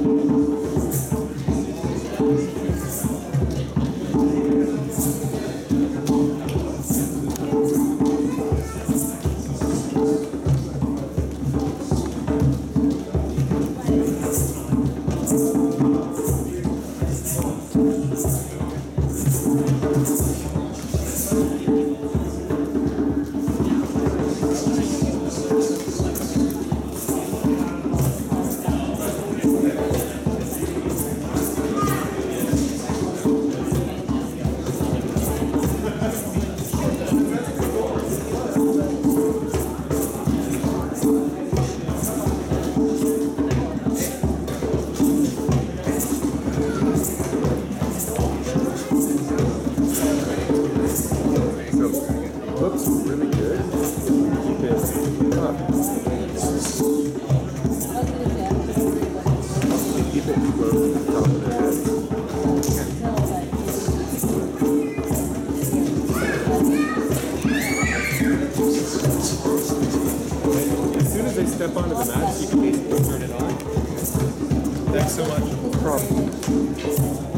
Looks really good. Keep it up. Keep it close to the top of their head. As soon as they step onto the mat, you can basically turn it on. Thanks so much. No problem.